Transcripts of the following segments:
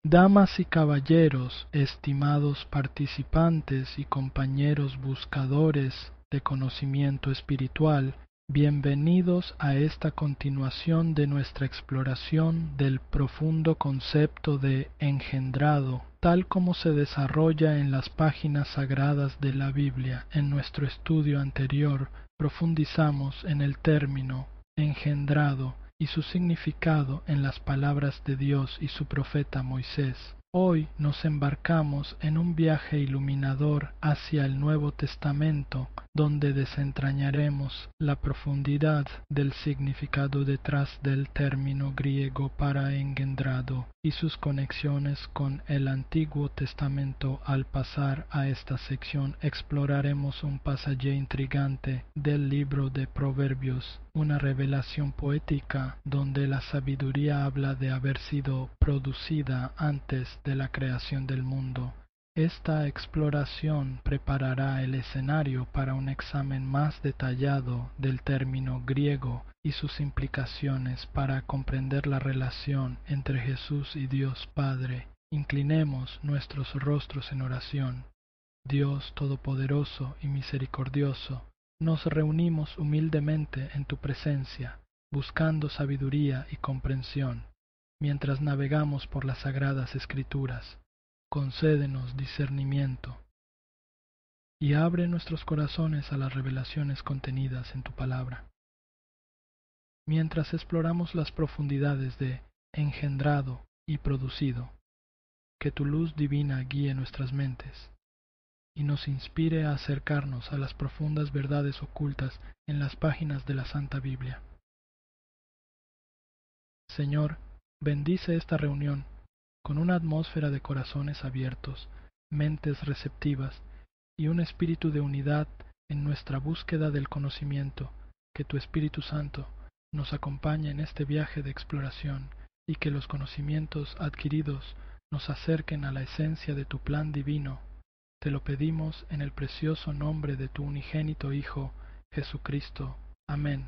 Damas y caballeros, estimados participantes y compañeros buscadores de conocimiento espiritual, bienvenidos a esta continuación de nuestra exploración del profundo concepto de engendrado, tal como se desarrolla en las páginas sagradas de la Biblia. En nuestro estudio anterior profundizamos en el término engendrado y su significado en las palabras de Dios y su profeta Moisés. Hoy nos embarcamos en un viaje iluminador hacia el Nuevo Testamento, donde desentrañaremos la profundidad del significado detrás del término griego para engendrado y sus conexiones con el Antiguo Testamento. Al pasar a esta sección exploraremos un pasaje intrigante del libro de Proverbios, una revelación poética donde la sabiduría habla de haber sido producida antes de la creación del mundo. Esta exploración preparará el escenario para un examen más detallado del término griego y sus implicaciones para comprender la relación entre Jesús y Dios Padre. Inclinemos nuestros rostros en oración. Dios Todopoderoso y Misericordioso, nos reunimos humildemente en tu presencia, buscando sabiduría y comprensión, mientras navegamos por las sagradas Escrituras. Concédenos discernimiento y abre nuestros corazones a las revelaciones contenidas en tu palabra. Mientras exploramos las profundidades de engendrado y producido, que tu luz divina guíe nuestras mentes y nos inspire a acercarnos a las profundas verdades ocultas en las páginas de la Santa Biblia. Señor, bendice esta reunión con una atmósfera de corazones abiertos, mentes receptivas y un espíritu de unidad en nuestra búsqueda del conocimiento. Que tu Espíritu Santo nos acompañe en este viaje de exploración y que los conocimientos adquiridos nos acerquen a la esencia de tu plan divino. Te lo pedimos en el precioso nombre de tu unigénito Hijo, Jesucristo. Amén.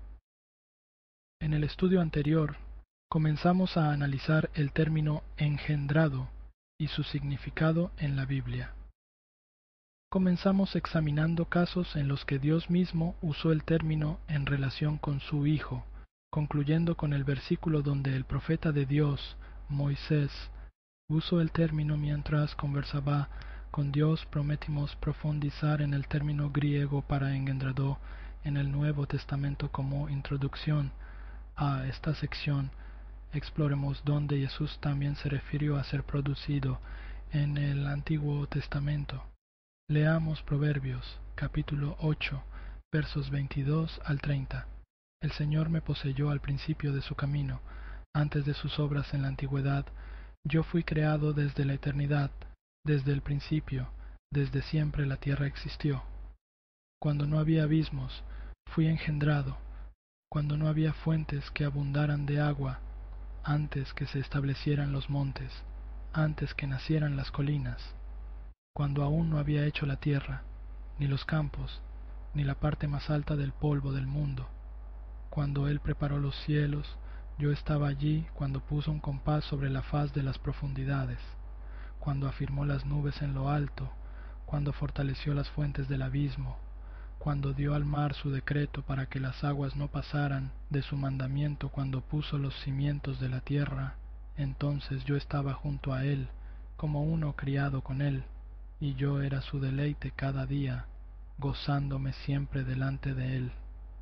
En el estudio anterior, comenzamos a analizar el término engendrado y su significado en la Biblia. Comenzamos examinando casos en los que Dios mismo usó el término en relación con su Hijo, concluyendo con el versículo donde el profeta de Dios, Moisés, usó el término mientras conversaba con Dios. Prometimos profundizar en el término griego para engendrado en el Nuevo Testamento como introducción a esta sección. Exploremos dónde Jesús también se refirió a ser producido en el Antiguo Testamento. Leamos Proverbios, capítulo 8, versos 22 al 30. El Señor me poseyó al principio de su camino, antes de sus obras en la antigüedad. Yo fui creado desde la eternidad, desde el principio, desde siempre la tierra existió. Cuando no había abismos, fui engendrado, cuando no había fuentes que abundaran de agua, antes que se establecieran los montes, antes que nacieran las colinas, cuando aún no había hecho la tierra, ni los campos, ni la parte más alta del polvo del mundo. Cuando Él preparó los cielos, yo estaba allí cuando puso un compás sobre la faz de las profundidades, cuando afirmó las nubes en lo alto, cuando fortaleció las fuentes del abismo, cuando dio al mar su decreto para que las aguas no pasaran de su mandamiento, cuando puso los cimientos de la tierra. Entonces yo estaba junto a Él, como uno criado con Él, y yo era su deleite cada día, gozándome siempre delante de Él.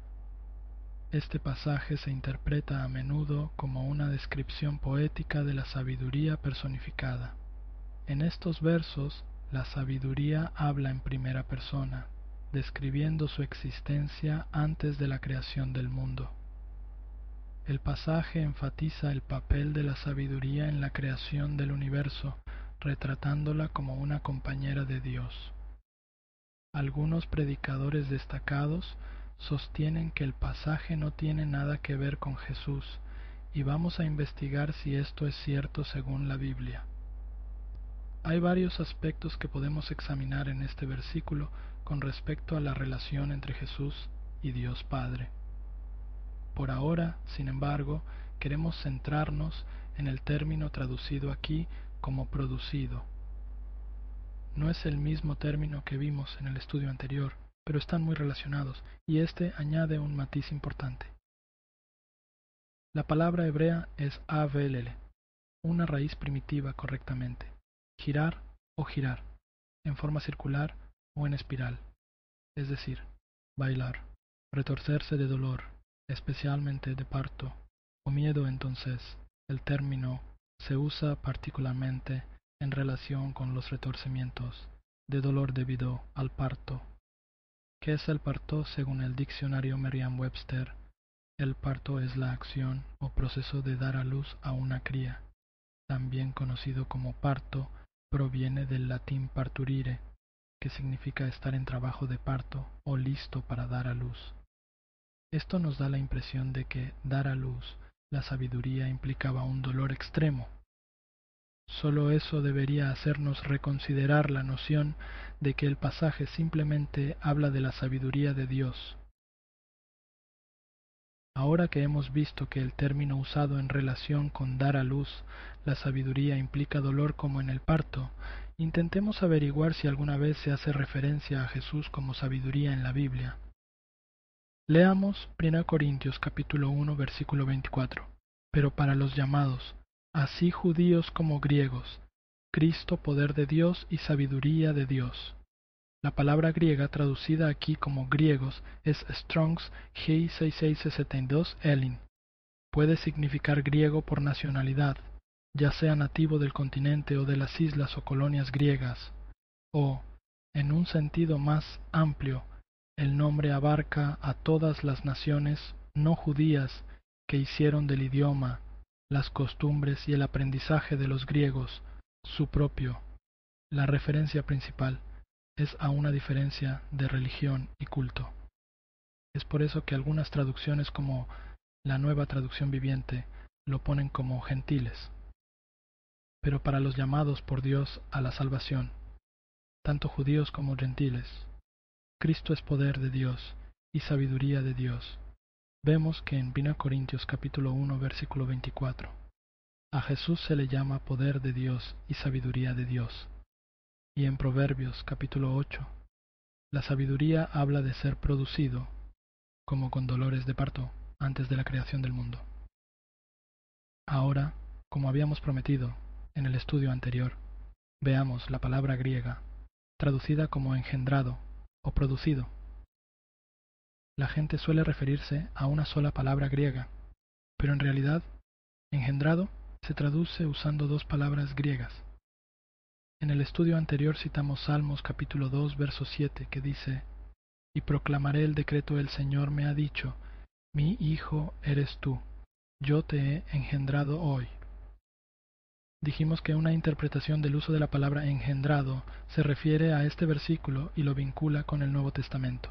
Este pasaje se interpreta a menudo como una descripción poética de la sabiduría personificada. En estos versos, la sabiduría habla en primera persona, describiendo su existencia antes de la creación del mundo. El pasaje enfatiza el papel de la sabiduría en la creación del universo, retratándola como una compañera de Dios. Algunos predicadores destacados sostienen que el pasaje no tiene nada que ver con Jesús, y vamos a investigar si esto es cierto según la Biblia. Hay varios aspectos que podemos examinar en este versículo con respecto a la relación entre Jesús y Dios Padre. Por ahora, sin embargo, queremos centrarnos en el término traducido aquí como producido. No es el mismo término que vimos en el estudio anterior, pero están muy relacionados, y este añade un matiz importante. La palabra hebrea es avelele, una raíz primitiva correctamente, girar o girar, en forma circular o en espiral, es decir, bailar, retorcerse de dolor, especialmente de parto o miedo. Entonces, el término se usa particularmente en relación con los retorcimientos de dolor debido al parto. ¿Qué es el parto? Según el diccionario Merriam-Webster, el parto es la acción o proceso de dar a luz a una cría. También conocido como parto, proviene del latín parturire, que significa estar en trabajo de parto o listo para dar a luz. Esto nos da la impresión de que dar a luz la sabiduría implicaba un dolor extremo. Solo eso debería hacernos reconsiderar la noción de que el pasaje simplemente habla de la sabiduría de Dios. Ahora que hemos visto que el término usado en relación con dar a luz, la sabiduría implica dolor como en el parto, intentemos averiguar si alguna vez se hace referencia a Jesús como sabiduría en la Biblia. Leamos 1 Corintios capítulo 1 versículo 24. Pero para los llamados, así judíos como griegos, Cristo poder de Dios y sabiduría de Dios. La palabra griega traducida aquí como griegos es Strong's G6662 Elin. Puede significar griego por nacionalidad, ya sea nativo del continente o de las islas o colonias griegas, o, en un sentido más amplio, el nombre abarca a todas las naciones no judías que hicieron del idioma, las costumbres y el aprendizaje de los griegos su propio. La referencia principal es a una diferencia de religión y culto. Es por eso que algunas traducciones como la Nueva Traducción Viviente lo ponen como gentiles. Pero para los llamados por Dios a la salvación, tanto judíos como gentiles, Cristo es poder de Dios y sabiduría de Dios. Vemos que en 1 Corintios capítulo 1 versículo 24, a Jesús se le llama poder de Dios y sabiduría de Dios. Y en Proverbios capítulo 8, la sabiduría habla de ser producido, como con dolores de parto, antes de la creación del mundo. Ahora, como habíamos prometido en el estudio anterior, veamos la palabra griega, traducida como engendrado o producido. La gente suele referirse a una sola palabra griega, pero en realidad, engendrado se traduce usando dos palabras griegas. En el estudio anterior citamos Salmos capítulo 2 verso 7 que dice: Y proclamaré el decreto del Señor me ha dicho, mi hijo eres tú, yo te he engendrado hoy. Dijimos que una interpretación del uso de la palabra engendrado se refiere a este versículo y lo vincula con el Nuevo Testamento.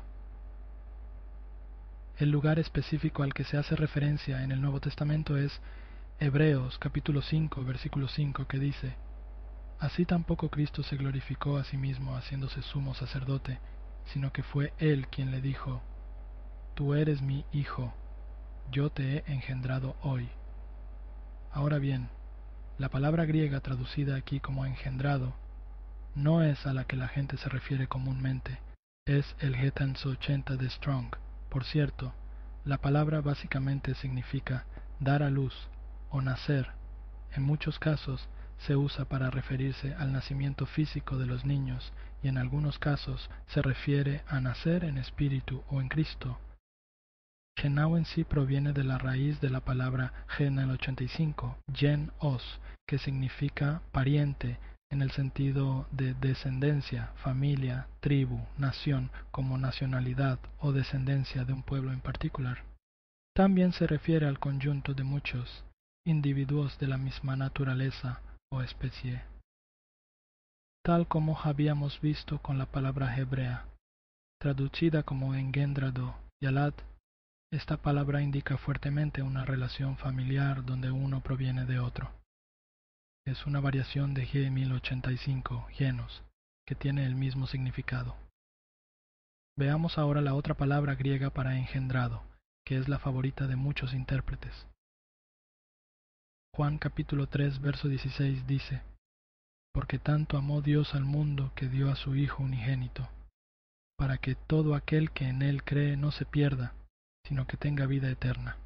El lugar específico al que se hace referencia en el Nuevo Testamento es Hebreos capítulo 5 versículo 5 que dice: Así tampoco Cristo se glorificó a sí mismo haciéndose sumo sacerdote, sino que fue Él quien le dijo: Tú eres mi hijo, yo te he engendrado hoy. Ahora bien, la palabra griega traducida aquí como engendrado no es a la que la gente se refiere comúnmente, es el G80 de Strong. Por cierto, la palabra básicamente significa dar a luz o nacer. En muchos casos se usa para referirse al nacimiento físico de los niños y en algunos casos se refiere a nacer en espíritu o en Cristo. Genao en sí proviene de la raíz de la palabra gen el 85, gen os, que significa pariente en el sentido de descendencia, familia, tribu, nación, como nacionalidad o descendencia de un pueblo en particular. También se refiere al conjunto de muchos individuos de la misma naturaleza o especie, tal como habíamos visto con la palabra hebrea, traducida como engendrado, yalad. Esta palabra indica fuertemente una relación familiar donde uno proviene de otro. Es una variación de G1085, genos, que tiene el mismo significado. Veamos ahora la otra palabra griega para engendrado, que es la favorita de muchos intérpretes. Juan capítulo 3, verso 16 dice: Porque tanto amó Dios al mundo que dio a su Hijo unigénito, para que todo aquel que en él cree no se pierda, sino que tenga vida eterna.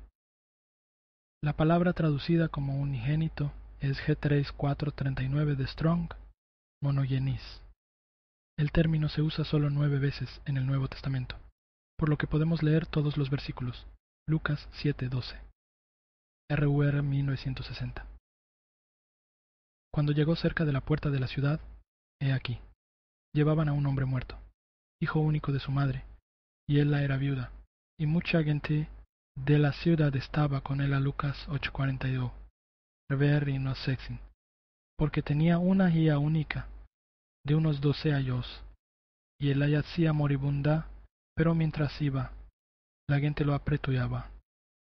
La palabra traducida como unigénito es G3439 de Strong, monogenes. El término se usa solo 9 veces en el Nuevo Testamento, por lo que podemos leer todos los versículos. Lucas 7:12. RUR 1960. Cuando llegó cerca de la puerta de la ciudad, he aquí, llevaban a un hombre muerto, hijo único de su madre, y ella era viuda, y mucha gente de la ciudad estaba con él. A Lucas 8:42. Rever y no sexin, porque tenía una hija única, de unos 12 años, y él yacía moribunda, pero mientras iba, la gente lo apretujaba.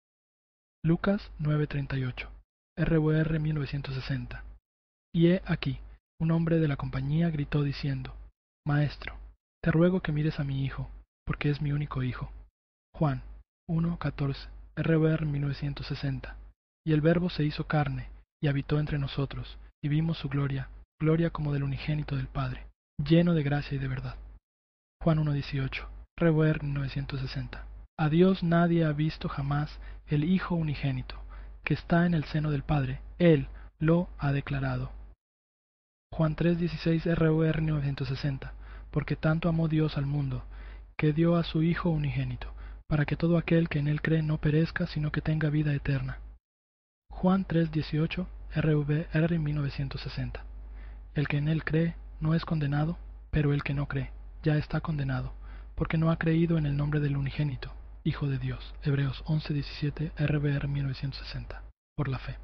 Lucas 9:38. RUR 1960. Y he aquí, un hombre de la compañía gritó diciendo: Maestro, te ruego que mires a mi hijo, porque es mi único hijo. Juan 1:14. RUR 1960. Y el Verbo se hizo carne, y habitó entre nosotros, y vimos su gloria, gloria como del unigénito del Padre, lleno de gracia y de verdad. Juan 1:18. RUR 1960. A Dios nadie ha visto jamás, el Hijo unigénito, que está en el seno del Padre, Él lo ha declarado. Juan 3:16. RUR 1960. Porque tanto amó Dios al mundo, que dio a su Hijo unigénito, para que todo aquel que en él cree no perezca, sino que tenga vida eterna. Juan 3:18. RUR 1960. El que en él cree no es condenado, pero el que no cree ya está condenado, porque no ha creído en el nombre del unigénito, Hijo de Dios. Hebreos 11:17. RUR 1960. Por la fe.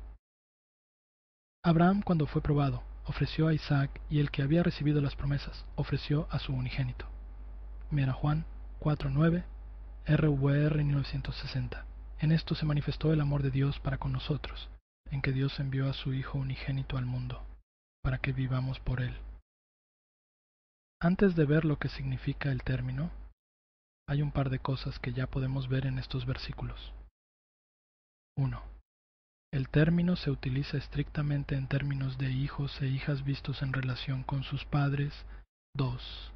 Abraham, cuando fue probado, ofreció a Isaac, y el que había recibido las promesas ofreció a su unigénito. Mira Juan 4:9. RUR 1960. En esto se manifestó el amor de Dios para con nosotros, en que Dios envió a su Hijo unigénito al mundo, para que vivamos por él. Antes de ver lo que significa el término, hay un par de cosas que ya podemos ver en estos versículos. 1. El término se utiliza estrictamente en términos de hijos e hijas vistos en relación con sus padres. 2.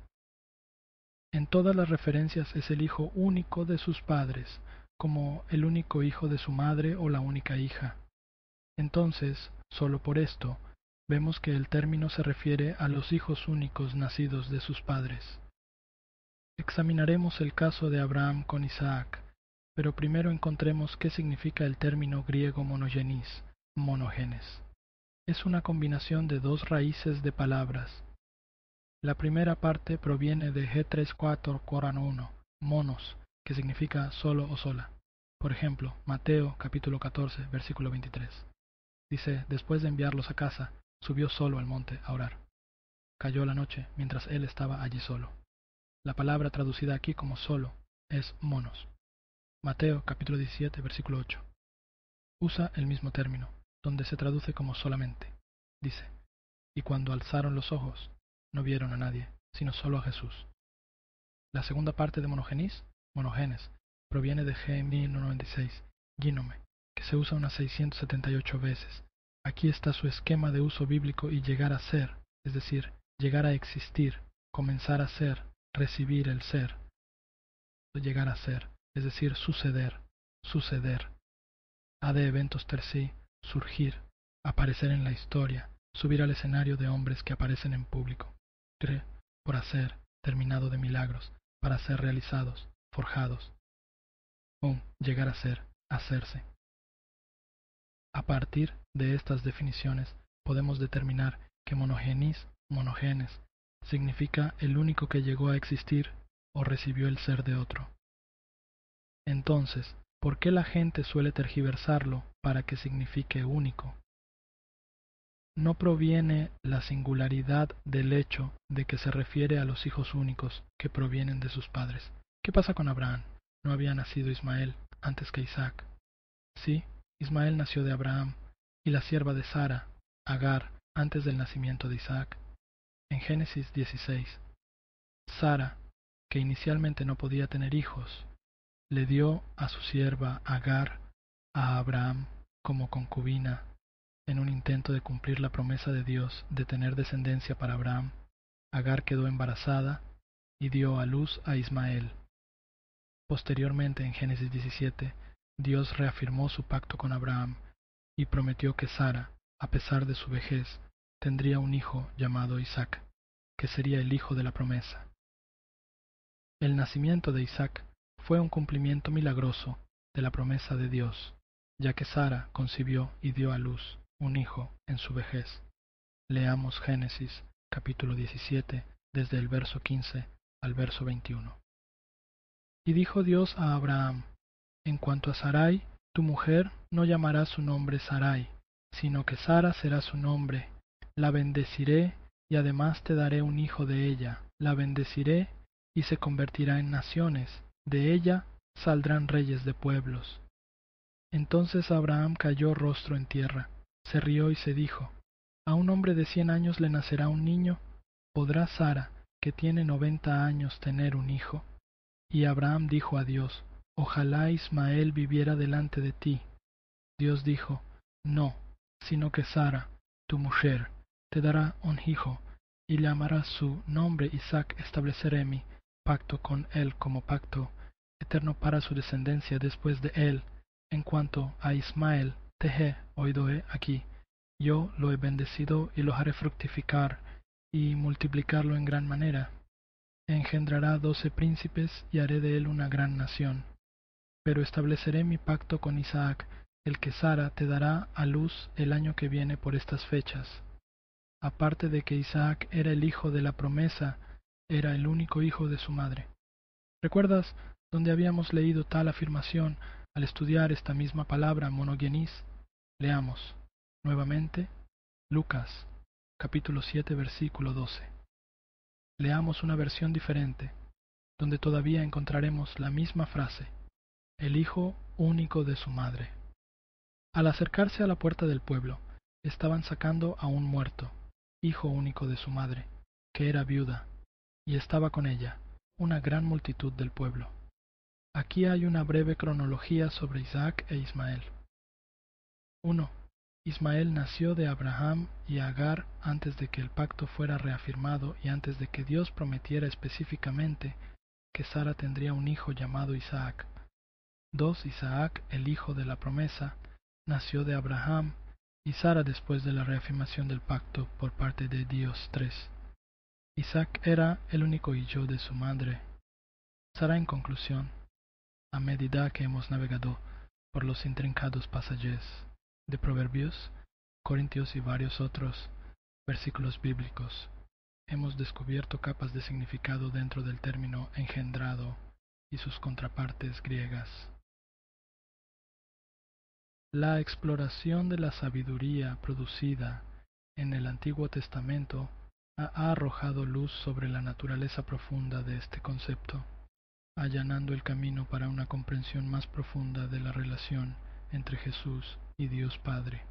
En todas las referencias es el hijo único de sus padres, como el único hijo de su madre o la única hija. Entonces, solo por esto, vemos que el término se refiere a los hijos únicos nacidos de sus padres. Examinaremos el caso de Abraham con Isaac, pero primero encontremos qué significa el término griego monogenes, monogenes. Es una combinación de dos raíces de palabras. La primera parte proviene de G34 Corán 1, monos, que significa solo o sola. Por ejemplo, Mateo capítulo 14, versículo 23. Dice: después de enviarlos a casa, subió solo al monte a orar. Cayó la noche mientras él estaba allí solo. La palabra traducida aquí como solo es monos. Mateo capítulo 17, versículo 8. Usa el mismo término, donde se traduce como solamente. Dice: y cuando alzaron los ojos, no vieron a nadie, sino solo a Jesús. La segunda parte de monogenes, proviene de G1096, gínome, que se usa unas 678 veces. Aquí está su esquema de uso bíblico y llegar a ser, es decir, llegar a existir, comenzar a ser, recibir el ser. Llegar a ser, es decir, suceder, A de eventos terci, surgir, aparecer en la historia, subir al escenario de hombres que aparecen en público. Por hacer, terminado de milagros, para ser realizados, forjados. Llegar a ser, hacerse. A partir de estas definiciones podemos determinar que monogenes, significa el único que llegó a existir o recibió el ser de otro. Entonces, ¿por qué la gente suele tergiversarlo para que signifique único? No proviene la singularidad del hecho de que se refiere a los hijos únicos que provienen de sus padres. ¿Qué pasa con Abraham? ¿No había nacido Ismael antes que Isaac? Sí, Ismael nació de Abraham y la sierva de Sara, Agar, antes del nacimiento de Isaac. En Génesis 16, Sara, que inicialmente no podía tener hijos, le dio a su sierva Agar a Abraham como concubina. En un intento de cumplir la promesa de Dios de tener descendencia para Abraham, Agar quedó embarazada y dio a luz a Ismael. Posteriormente, en Génesis 17, Dios reafirmó su pacto con Abraham y prometió que Sara, a pesar de su vejez, tendría un hijo llamado Isaac, que sería el hijo de la promesa. El nacimiento de Isaac fue un cumplimiento milagroso de la promesa de Dios, ya que Sara concibió y dio a luz un hijo en su vejez. Leamos Génesis capítulo 17 desde el verso 15 al verso 21. Y dijo Dios a Abraham: En cuanto a Sarai, tu mujer, no llamarás su nombre Sarai, sino que Sara será su nombre. La bendeciré y además te daré un hijo de ella. La bendeciré y se convertirá en naciones. De ella saldrán reyes de pueblos. Entonces Abraham cayó rostro en tierra, se rió y se dijo: ¿A un hombre de 100 años le nacerá un niño? ¿Podrá Sara, que tiene 90 años, tener un hijo? Y Abraham dijo a Dios: Ojalá Ismael viviera delante de ti. Dios dijo: No, sino que Sara, tu mujer, te dará un hijo, y le llamarás su nombre Isaac. Estableceré mi pacto con él como pacto eterno para su descendencia después de él. En cuanto a Ismael, te he oído aquí. Yo lo he bendecido y lo haré fructificar y multiplicarlo en gran manera. Engendrará 12 príncipes y haré de él una gran nación. Pero estableceré mi pacto con Isaac, el que Sara te dará a luz el año que viene por estas fechas. Aparte de que Isaac era el hijo de la promesa, era el único hijo de su madre. ¿Recuerdas dónde habíamos leído tal afirmación al estudiar esta misma palabra monogenes? Leamos nuevamente Lucas, capítulo 7, versículo 12. Leamos una versión diferente, donde todavía encontraremos la misma frase: el hijo único de su madre. Al acercarse a la puerta del pueblo, estaban sacando a un muerto, hijo único de su madre, que era viuda, y estaba con ella una gran multitud del pueblo. Aquí hay una breve cronología sobre Isaac e Ismael. 1. Ismael nació de Abraham y Agar antes de que el pacto fuera reafirmado y antes de que Dios prometiera específicamente que Sara tendría un hijo llamado Isaac. 2. Isaac, el hijo de la promesa, nació de Abraham y Sara después de la reafirmación del pacto por parte de Dios. 3. Isaac era el único hijo de su madre. Sara, en conclusión, a medida que hemos navegado por los intrincados pasajes de Proverbios, Corintios y varios otros versículos bíblicos, hemos descubierto capas de significado dentro del término engendrado y sus contrapartes griegas. La exploración de la sabiduría producida en el Antiguo Testamento ha arrojado luz sobre la naturaleza profunda de este concepto, allanando el camino para una comprensión más profunda de la relación entre Jesús y Dios Padre.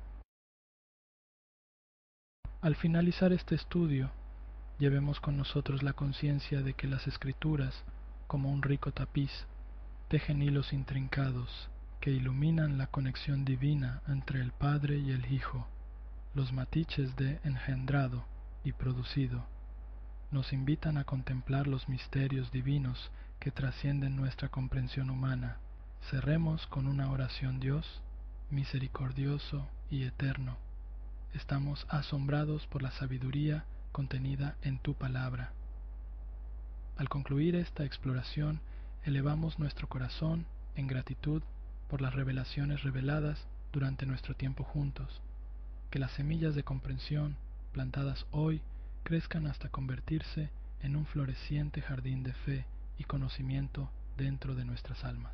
Al finalizar este estudio, llevemos con nosotros la conciencia de que las Escrituras, como un rico tapiz, tejen hilos intrincados que iluminan la conexión divina entre el Padre y el Hijo. Los matices de engendrado y producido nos invitan a contemplar los misterios divinos que trascienden nuestra comprensión humana. Cerremos con una oración. Dios, misericordioso y eterno, estamos asombrados por la sabiduría contenida en tu palabra. Al concluir esta exploración, elevamos nuestro corazón en gratitud por las revelaciones reveladas durante nuestro tiempo juntos. Que las semillas de comprensión plantadas hoy crezcan hasta convertirse en un floreciente jardín de fe y conocimiento dentro de nuestras almas.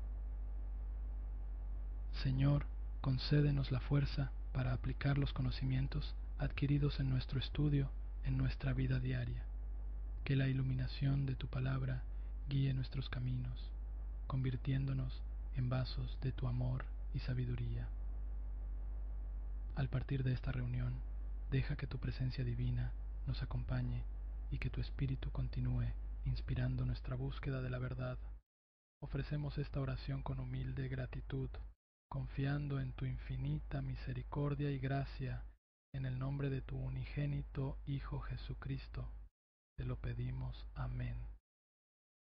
Señor, concédenos la fuerza para aplicar los conocimientos adquiridos en nuestro estudio en nuestra vida diaria. Que la iluminación de tu palabra guíe nuestros caminos, convirtiéndonos en vasos de tu amor y sabiduría. Al partir de esta reunión, deja que tu presencia divina nos acompañe y que tu espíritu continúe inspirando nuestra búsqueda de la verdad. Ofrecemos esta oración con humilde gratitud, confiando en tu infinita misericordia y gracia, en el nombre de tu unigénito Hijo Jesucristo, te lo pedimos. Amén.